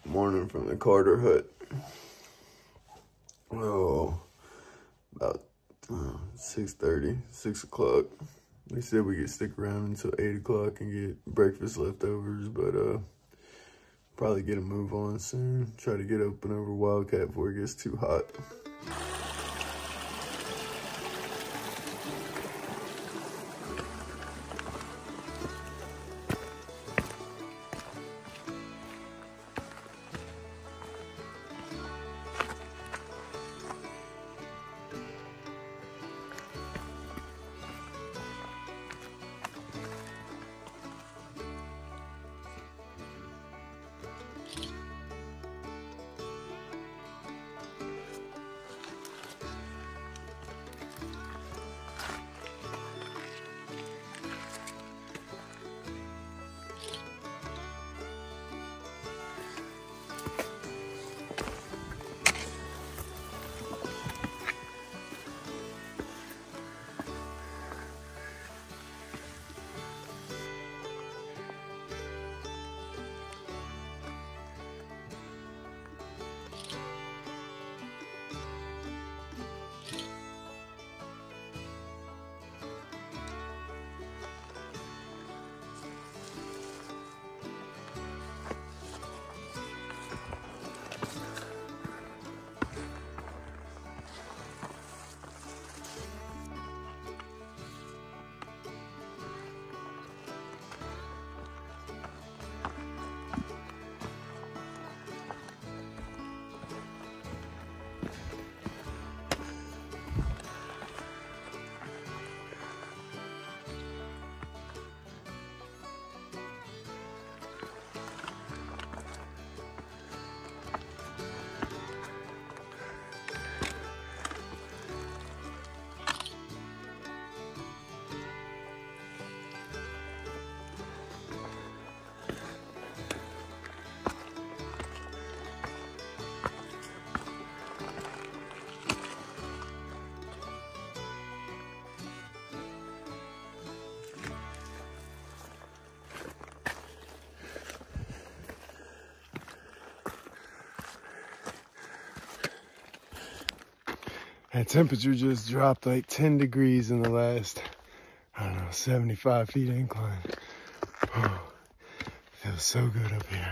Morning from the Carter hut. Oh, about 6:30, 6 o'clock. They said we could stick around until 8 o'clock and get breakfast leftovers, but probably get a move on soon. Try to get open over Wildcat before it gets too hot. That temperature just dropped like 10 degrees in the last, 75 feet incline. Oh, feels so good up here.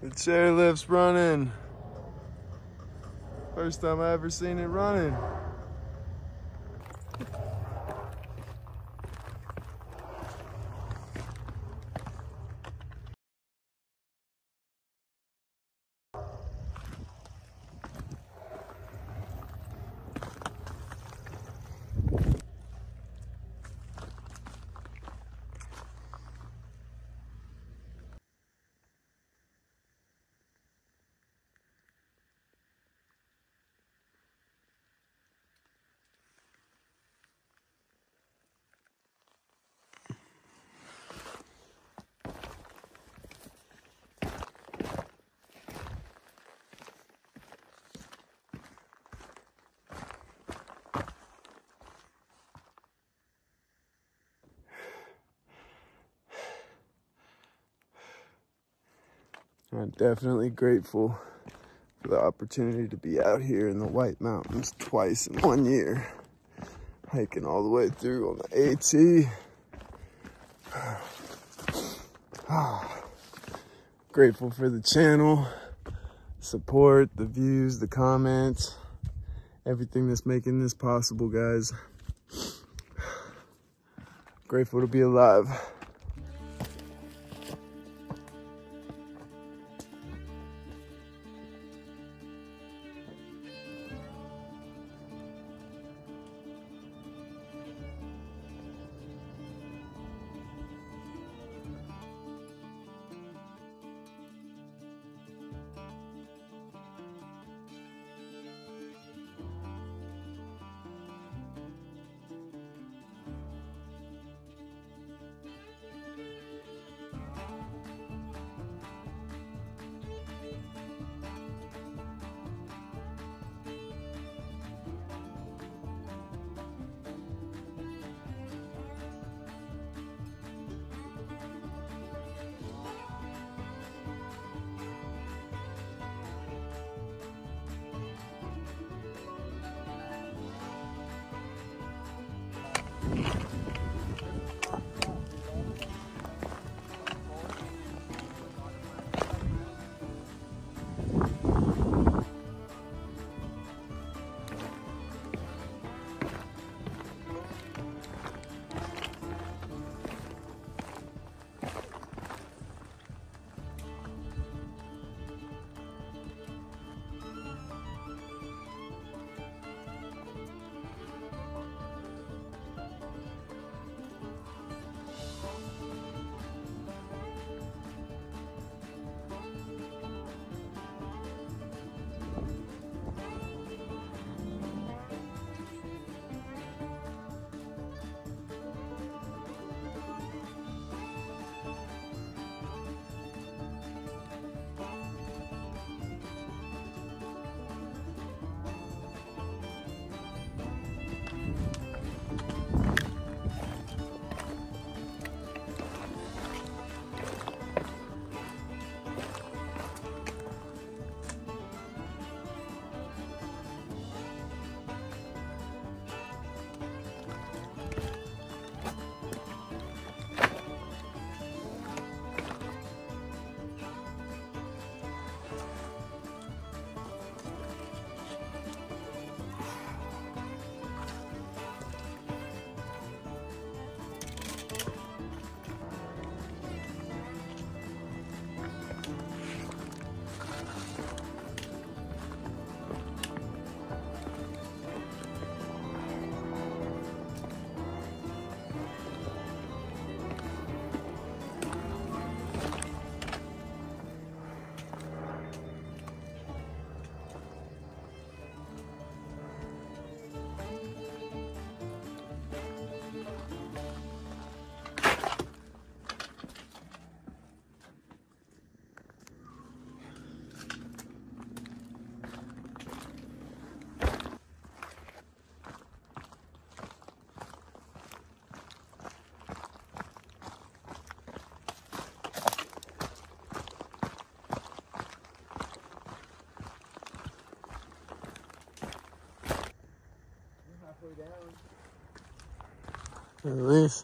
The chairlift's running. First time I ever seen it running. I'm definitely grateful for the opportunity to be out here in the White Mountains twice in 1 year. Hiking all the way through on the AT. Grateful for the channel, support, the views, the comments, everything that's making this possible, guys. Grateful to be alive. At least.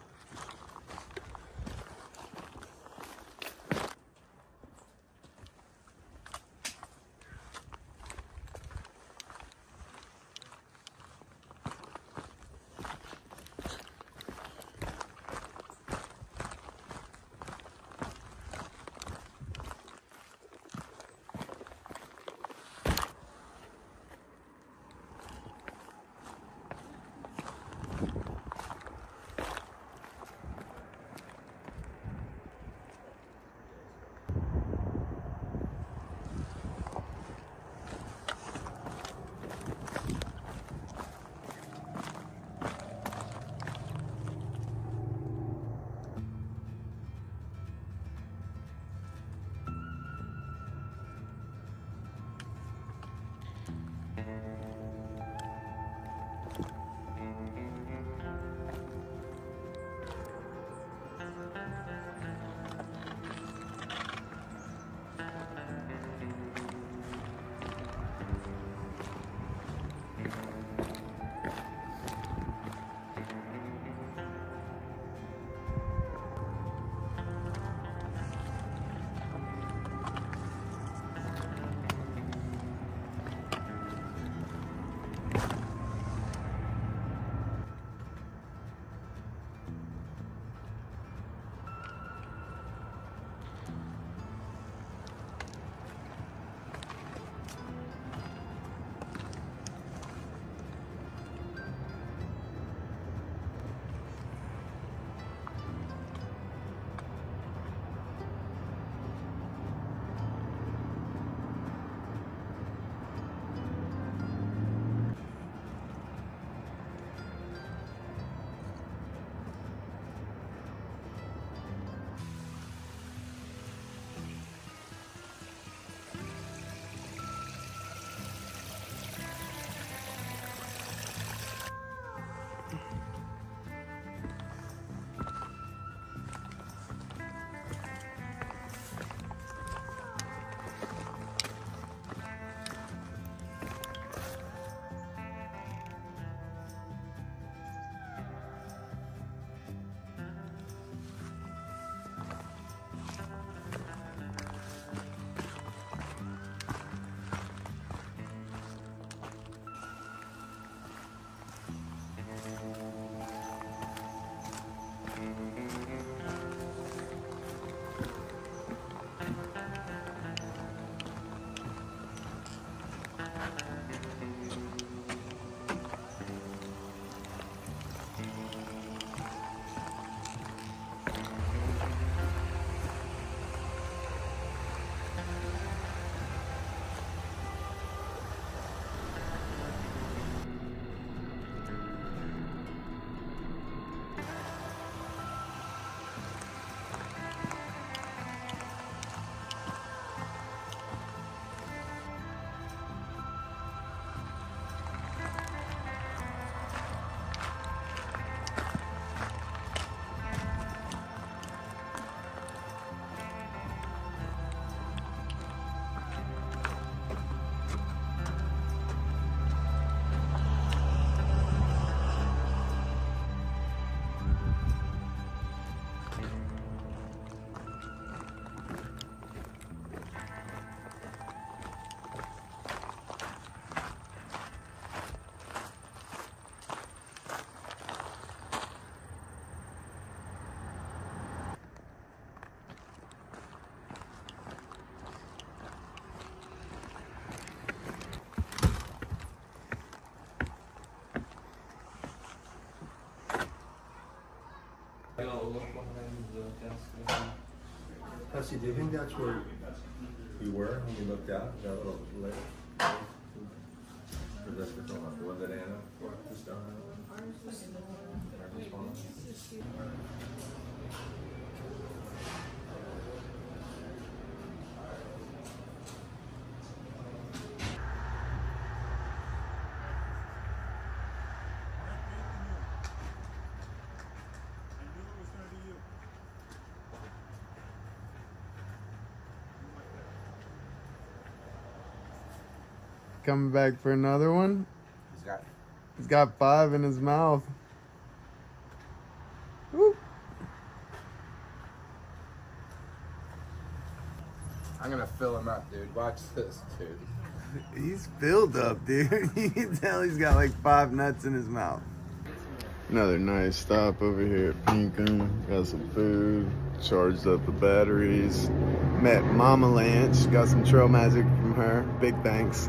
Hussy, do you think that's where we were when we looked out? That little lake? Or that's the one that Anna walked us down? Coming back for another one. He's got 5 in his mouth. Woo. I'm gonna fill him up, dude. Watch this, dude. He's filled up, dude. You can tell he's got like 5 nuts in his mouth. Another nice stop over here at Pinkham. Got some food, charged up the batteries. Met Mama Lance, got some trail magic from her. Big thanks.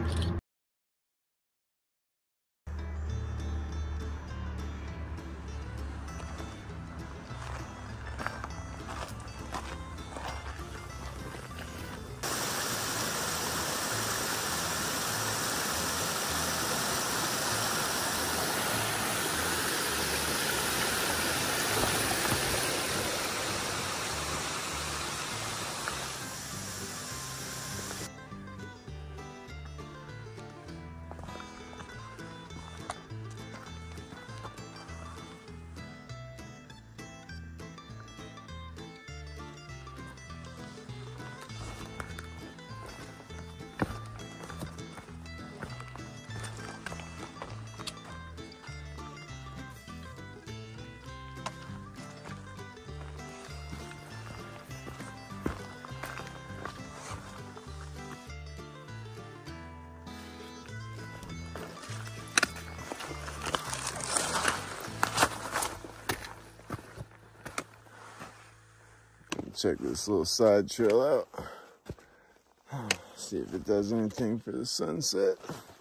Check this little side trail out. See if it does anything for the sunset.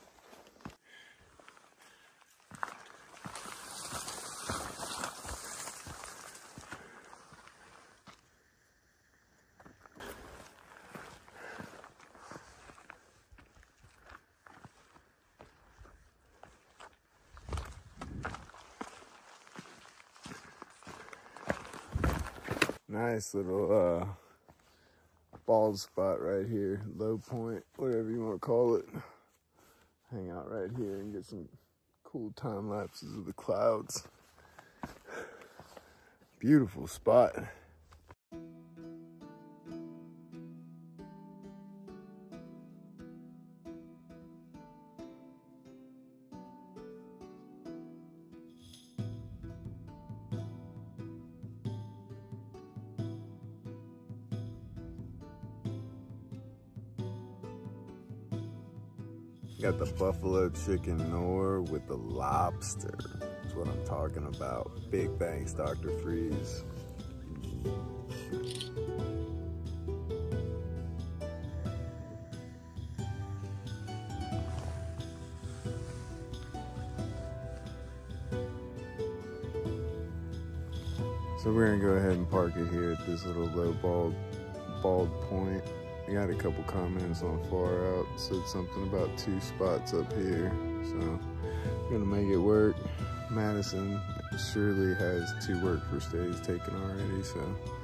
Nice little bald spot right here, low point, whatever you want to call it. Hang out right here and get some cool time lapses of the clouds. Beautiful spot. Got the buffalo chicken Knorr with the lobster. That's what I'm talking about. Big thanks, Dr. Freeze. So we're gonna go ahead and park it here at this little low bald point. I got a couple comments on Far Out, said something about 2 spots up here, so I'm gonna make it work. Madison surely has 2 workforce days taken already, so.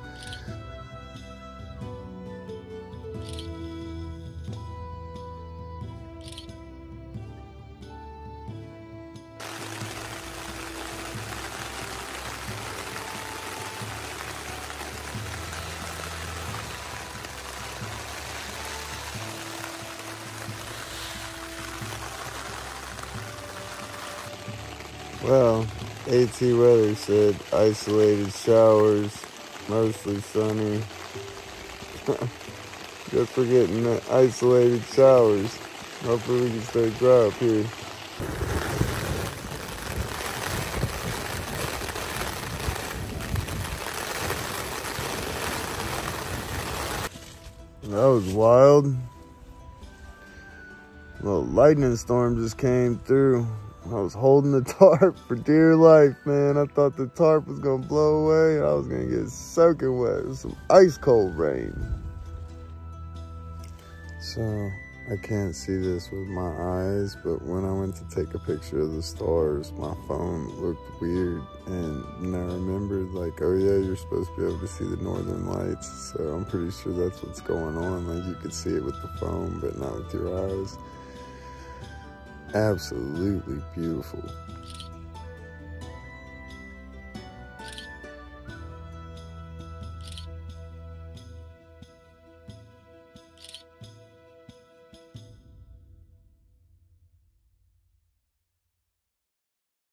Well, AT weather said isolated showers, mostly sunny. Just forgetting the isolated showers. Hopefully we can stay dry up here. That was wild. A little lightning storm just came through. I was holding the tarp for dear life, man. I thought the tarp was gonna blow away and I was gonna get soaking wet. It was some ice cold rain. So I can't see this with my eyes, but when I went to take a picture of the stars, my phone looked weird. And I remembered, like, oh yeah, you're supposed to be able to see the northern lights. So I'm pretty sure that's what's going on. Like, you could see it with the phone, but not with your eyes. Absolutely beautiful.